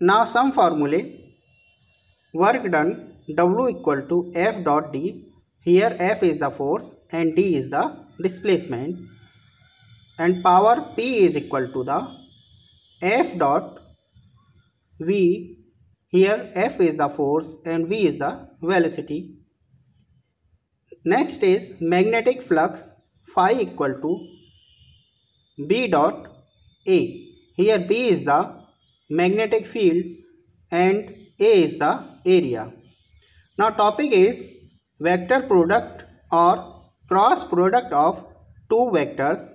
Now some formulae. Work done W equal to F dot D. Here F is the force and D is the displacement, and power P is equal to the F dot V. Here F is the force and V is the velocity. Next is magnetic flux phi equal to B dot A. Here B is the magnetic field and A is the area. Now topic is vector product or cross product of two vectors.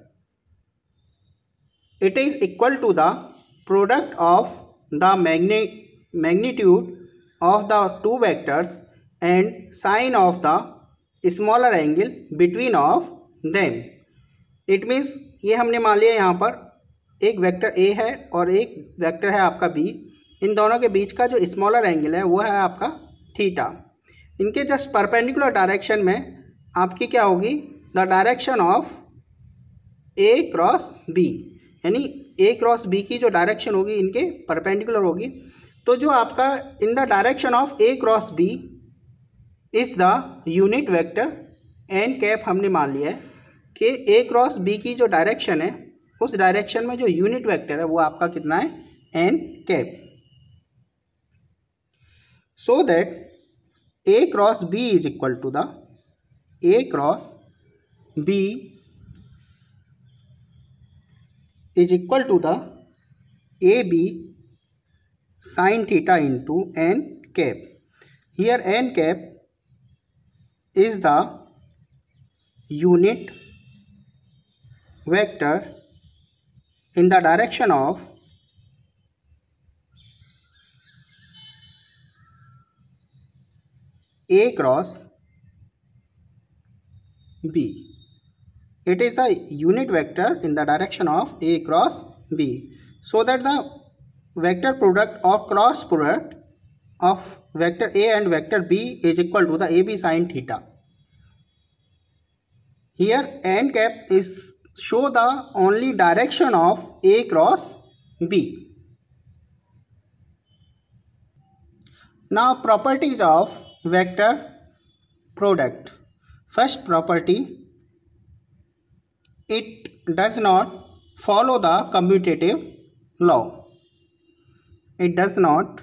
It is equal to the product of the magnitude of the two vectors and sine of the smaller angle between of them. It means ये हमने मान लिया यहाँ पर एक vector A है और एक वेक्टर है आपका B. इन दोनों के बीच का जो स्मॉलर एंगल है वो है आपका थीटा. इनके जस्ट परपेंडिकुलर डायरेक्शन में आपकी क्या होगी, the direction of A cross B, यानी A क्रॉस B की जो डायरेक्शन होगी इनके परपेंडिकुलर होगी. तो जो आपका in the direction of A cross B is the unit vector N cap हमने मान लिया है कि A क्रॉस B की जो डायरेक्शन है उस डायरेक्शन में जो यूनिट वेक्टर है वो आपका कितना है, N cap. So that A cross B is equal to the A cross B is equal to the AB sine theta into N cap. Here N cap is the unit vector in the direction of A cross B. It is the unit vector in the direction of A cross B. So that the vector product or cross product of vector A and vector B is equal to the AB sin theta. Here n cap is show the only direction of A cross B. Now properties of vector product. First property, it does not follow the commutative law. It does not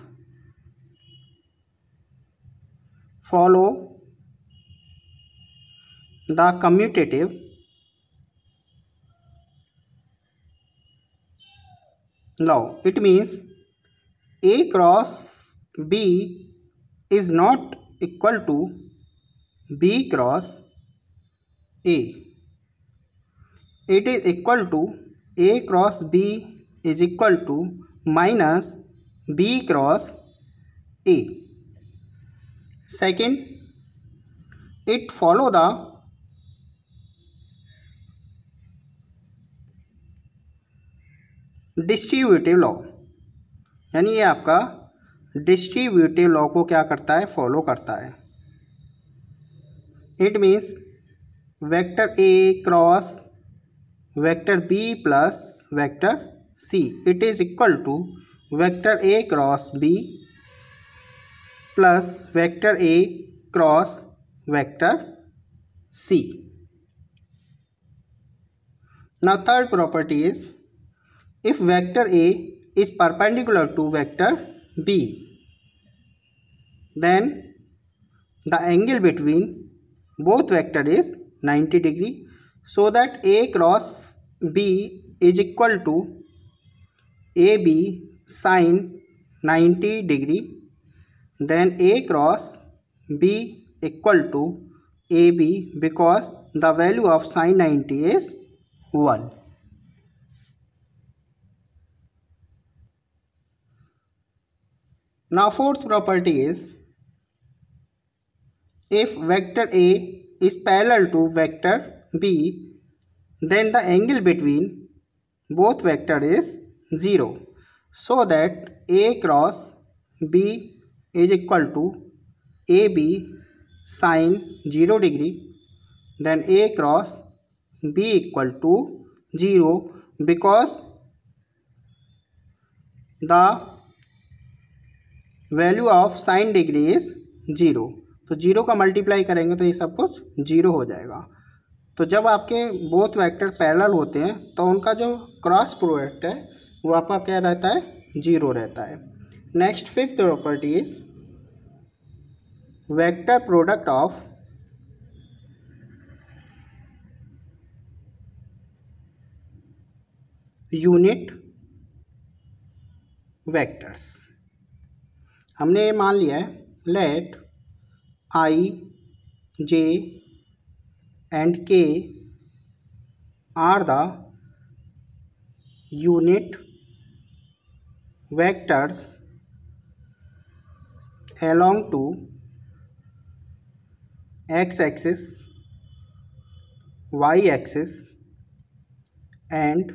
follow the commutative law. It means A cross B is not equal to B cross A. It is equal to A cross B is equal to minus B cross A. Second, it follow the distributive law, यानी ये आपका distributive law को क्या करता है, follow करता है. It means vector A cross vector B plus vector C, it is equal to vector A cross B plus vector A cross vector C. Now third property is, if vector A is perpendicular to vector B, then the angle between both vector is 90 degree. So that A cross B is equal to AB sin 90 degree. Then A cross B equal to AB because the value of sin 90 is 1. Now fourth property is, if vector A is parallel to vector B, then the angle between both vector is 0. So that A cross B is equal to AB sin 0 degree. Then A cross B equal to 0 because the value of sine degree is 0, तो 0 का multiply करेंगे तो ये सब कुछ 0 हो जाएगा। तो जब आपके बोथ वेक्टर पैरेलल होते हैं तो उनका जो क्रॉस प्रोडक्ट है वो आपका क्या रहता है, 0 रहता है। Next fifth property is vector product of unit vectors. हमने ये मान लिया है let I, J and K are the unit vectors along to x-axis, y-axis and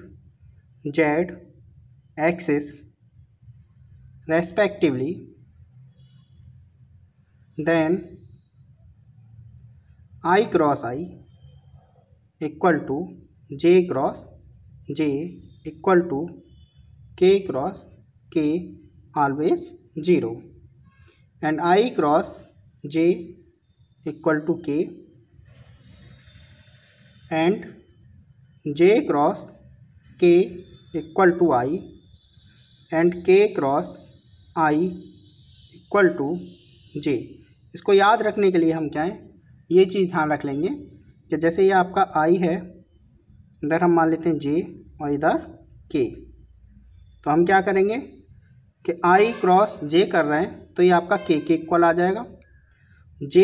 z-axis respectively, then I cross I equal to J cross J equal to K cross K always 0 and I cross J equal to K and J cross K equal to I and K cross I equal to J। इसको याद रखने के लिए हम क्या है, ये चीज़ ध्यान रख लेंगे कि जैसे ये आपका I है, इधर हम मान लेते हैं J और इधर K, तो हम क्या करेंगे कि I क्रॉस J कर रहे हैं तो ये आपका K के इक्वल आ जाएगा। J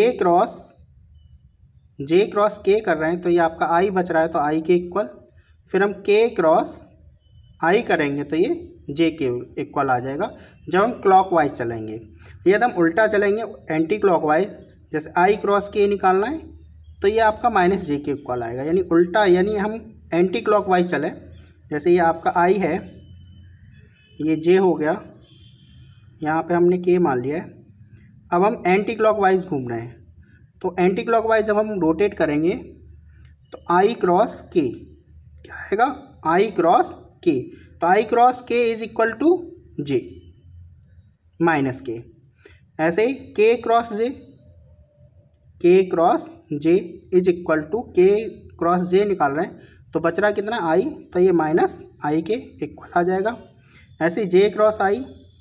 क्रॉस K कर रहे हैं तो ये आपका I बच रहा है तो I के इक्वल। फिर हम K क्रॉस I करेंगे तो ये J के इक्वल आ जाएगा जब हम क्लॉकवाइज चलेंगे। यदि हम उल्टा चलेंगे एंटी क्लॉकवाइज, जैसे I क्रॉस K निकालना है तो ये आपका माइनस J के इक्वल आएगा, यानी उल्टा, यानी हम एंटी क्लॉकवाइज चलें। जैसे ये आपका I है, ये J हो गया, यहाँ पे हमने K मान लिया है। अब हम एंटी क्लॉकवाइज घूम रहे हैं तो एंटी क्लॉकवाइज जब हम रोटेट करेंगे तो I क्रॉस K क्या आएगा, I क्रॉस K, तो I cross K is equal to J minus K। ऐसे ही K cross J is equal to K cross J निकाल रहे हैं तो बच रहा कितना I, तो ये माइनस I के इक्वल आ जाएगा। ऐसे ही J क्रॉस I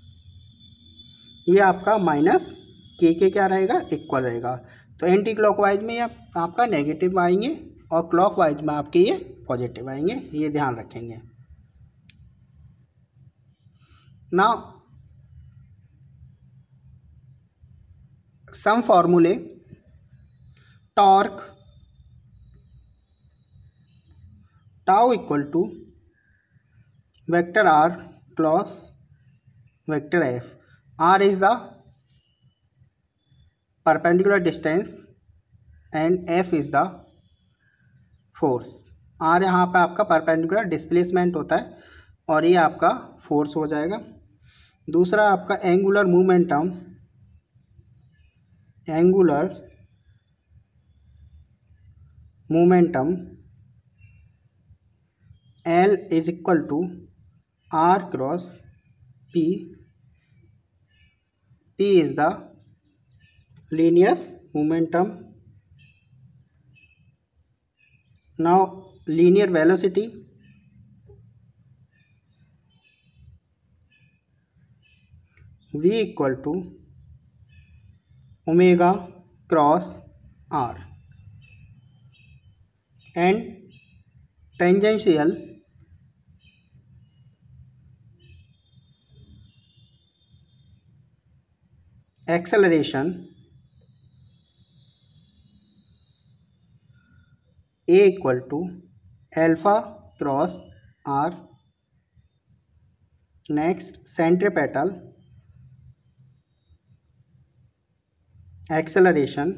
ये आपका माइनस K के क्या रहेगा, इक्वल रहेगा। तो एंटी क्लॉकवाइज में आपका नेगेटिव आएंगे और क्लॉकवाइज में आपके ये पॉजिटिव आएंगे, ये ध्यान रखेंगे। नाउ सम फॉर्मूले, torque tau equal to vector R cross vector F। R is the perpendicular distance and F is the force। R यहाँ पे आपका परपेंडिकुलर डिस्प्लेसमेंट होता है और ये आपका फोर्स हो जाएगा। दूसरा आपका angular momentum L is equal to R cross P। P is the linear momentum। Now linear velocity V equal to omega cross R and tangential acceleration A equal to alpha cross R। Next centripetal acceleration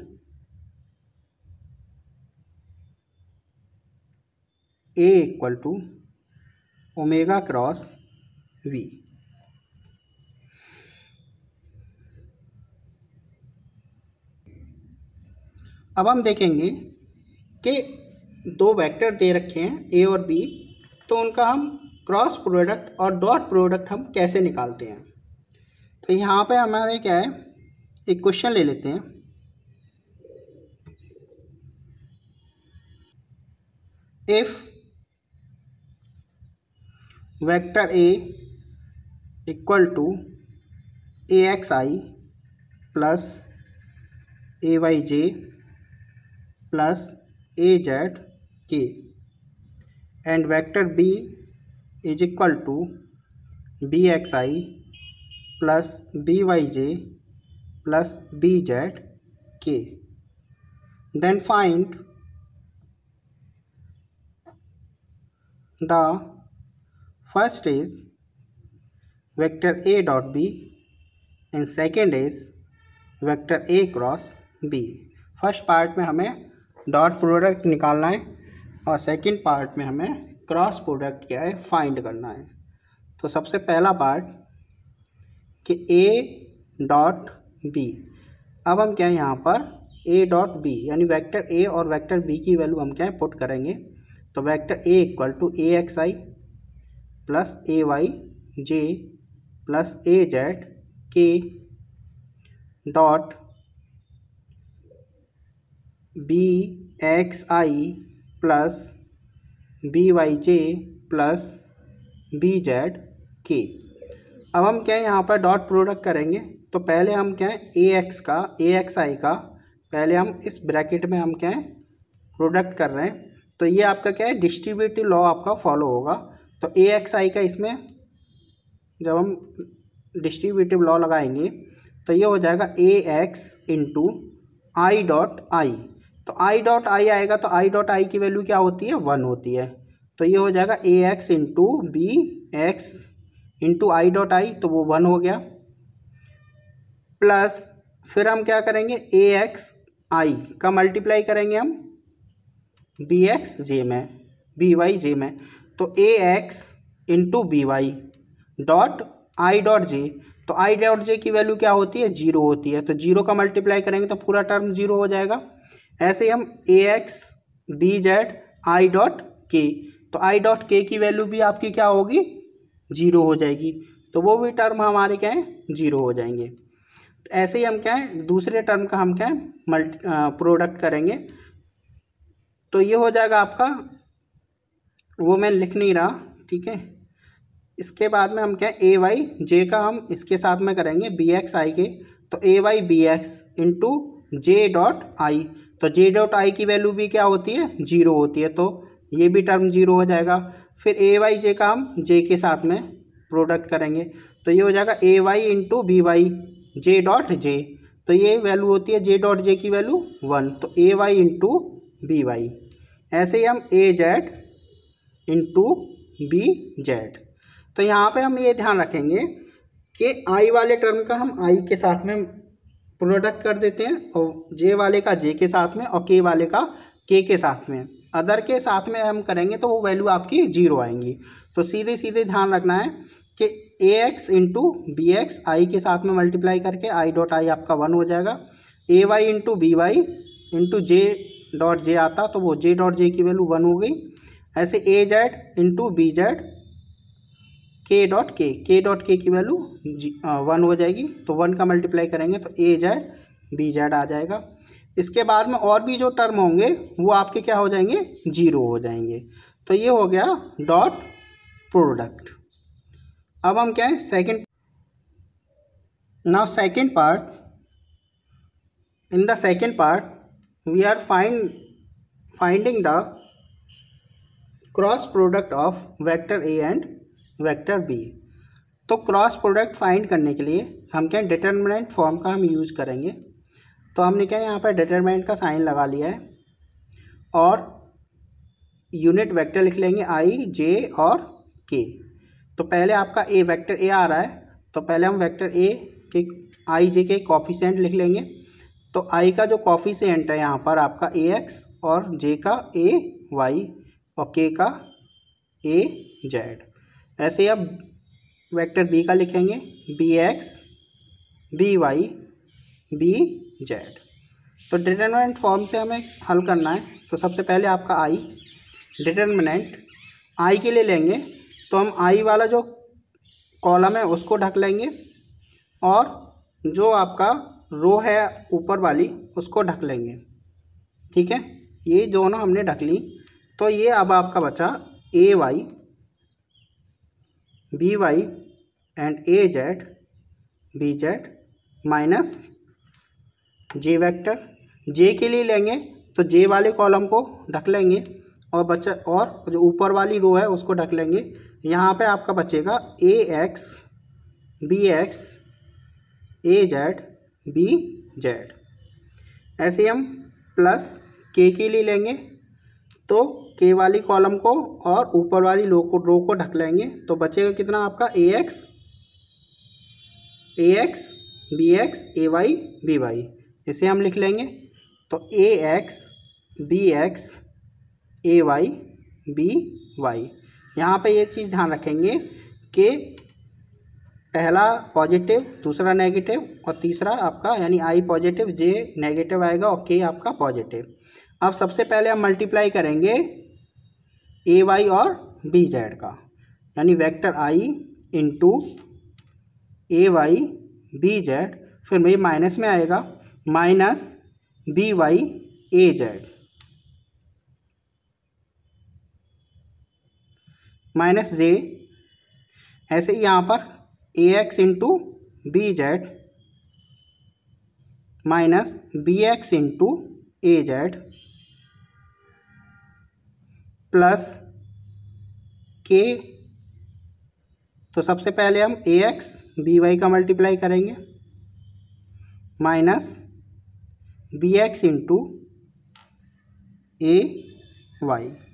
A equal to omega cross V। अब हम देखेंगे कि दो vector दे रखे हैं A और B, तो उनका हम क्रॉस प्रोडक्ट और डॉट प्रोडक्ट हम कैसे निकालते हैं। तो यहाँ पे हमारे क्या है, एक क्वेश्चन ले लेते हैं। If vector a equal to a x i plus a y j plus a z k and vector b is equal to b x i plus b y j plus b z k, then find the first is vector a dot b and second is vector a cross b। First part में हमें dot product निकालना है और second part में हमें cross product क्या है find करना है। तो सबसे पहला पार्ट कि a डॉट b। अब हम क्या है यहाँ पर a डॉट b यानी वेक्टर a और वेक्टर b की वैल्यू हम क्या है पुट करेंगे। तो vector a equal to a x i plus a y j plus a z k dot b x i plus b y j plus b z k. अब हम क्या है यहाँ पर डॉट प्रोडक्ट करेंगे। तो पहले हम क्या है ए एक्स आई का पहले हम इस ब्रैकेट में हम क्या है प्रोडक्ट कर रहे हैं। तो ये आपका क्या है डिस्ट्रीब्यूटिव लॉ आपका फॉलो होगा। तो ए एक्स आई का इसमें जब हम डिस्ट्रीब्यूटिव लॉ लगाएंगे तो ये हो जाएगा a x into i dot i. तो आई डॉट आई आएगा तो आई डॉट आई की वैल्यू क्या होती है 1 होती है। तो ये हो जाएगा a x into b x into i dot i, तो वो 1 हो गया। प्लस फिर हम क्या करेंगे ए एक्स आई का मल्टीप्लाई करेंगे हम बी एक्स जे में बी वाई जे में। तो a x into b y dot i dot j. तो आई डॉट जे की वैल्यू क्या होती है 0 होती है। तो 0 का मल्टीप्लाई करेंगे तो पूरा टर्म 0 हो जाएगा। ऐसे ही हम a x b z i dot k, तो आई डॉट के की वैल्यू भी आपकी क्या होगी 0 हो जाएगी। तो वो भी टर्म हमारे क्या है 0 हो जाएंगे। तो ऐसे ही हम क्या है दूसरे टर्म का हम क्या है प्रोडक्ट करेंगे। तो ये हो जाएगा आपका, वो मैं लिख नहीं रहा, ठीक है। इसके बाद में हम क्या ए वाई जे का हम इसके साथ में करेंगे बी एक्स आई के। तो a y b x into j dot i. तो जे डॉट आई की वैल्यू भी क्या होती है 0 होती है। तो ये भी टर्म 0 हो जाएगा। फिर ए वाई जे का हम जे के साथ में प्रोडक्ट करेंगे। तो ये हो जाएगा a y into b y j dot j. तो ये वैल्यू होती है जे डॉट जे की वैल्यू 1। तो a y into b y. ऐसे ही हम a z into b z. तो यहाँ पे हम ये ध्यान रखेंगे कि आई वाले टर्म का हम आई के साथ में प्रोडक्ट कर देते हैं और जे वाले का जे के साथ में और के वाले का के साथ में। अदर के साथ में हम करेंगे तो वो वैल्यू आपकी 0 आएंगी। तो सीधे सीधे ध्यान रखना है कि a x into b x i के साथ में मल्टीप्लाई करके आई डॉट आई आपका 1 हो जाएगा। A y into b y into j dot j आता तो वो जे डॉट जे की वैल्यू 1 हो गई। ऐसे a z into b z k dot k की वैल्यू 1 हो जाएगी। तो 1 का मल्टीप्लाई करेंगे तो ए जेड बी जेड आ जाएगा। इसके बाद में और भी जो टर्म होंगे वो आपके क्या हो जाएंगे 0 हो जाएंगे। तो ये हो गया डॉट प्रोडक्ट। अब हम क्या है second, now second part, in the second part we are finding the cross product of vector a and vector b. तो क्रॉस प्रोडक्ट फाइंड करने के लिए हम क्या डिटर्मिनेंट फॉर्म का हम यूज करेंगे। तो हमने क्या यहाँ पर डिटर्मिनेंट का साइन लगा लिया है और यूनिट वेक्टर लिख लेंगे आई जे और के। तो पहले आपका ए वेक्टर ए आ रहा है तो पहले हम वेक्टर ए के आई जे के कॉफिशिएंट लिख लेंगे। तो आई का जो कॉफिशिएंट है यहाँ पर आपका ए एक्स और जे का ए वाई और के का ए जेड। ऐसे अब वेक्टर बी का लिखेंगे b x b y b z. तो डिटर्मिनेंट फॉर्म से हमें हल करना है। तो सबसे पहले आपका आई डिटर्मिनेंट आई के लिए लेंगे तो हम आई वाला जो कॉलम है उसको ढक लेंगे और जो आपका रो है ऊपर वाली उसको ढक लेंगे। ठीक है, ये दोनों हमने ढक ली। तो ये अब आपका बचा a y b y and a z b z minus j vector. J के लिए लेंगे तो जे वाले कॉलम को ढक लेंगे और बचा, और जो ऊपर वाली रो है उसको ढक लेंगे। यहाँ पे आपका बचेगा a x b x a z b z. ऐसे हम प्लस के लिए लेंगे तो के वाली कॉलम को और ऊपर वाली रो को ढक लेंगे। तो बचेगा कितना आपका a x b x a y b y. इसे हम लिख लेंगे तो a x b x a y b y. यहाँ पे ये चीज़ ध्यान रखेंगे कि पहला पॉजिटिव, दूसरा नेगेटिव और तीसरा आपका यानी आई पॉजिटिव जे नेगेटिव आएगा और के आपका पॉजिटिव। अब सबसे पहले हम मल्टीप्लाई करेंगे ए वाई और बी जेड का, यानी vector i into a y b z, फिर ये माइनस में आएगा minus b y a z minus j. ऐसे ही यहाँ पर a x into b z minus b x into a z plus k. तो सबसे पहले हम ए एक्स बी वाई का मल्टीप्लाई करेंगे minus b x into a Y.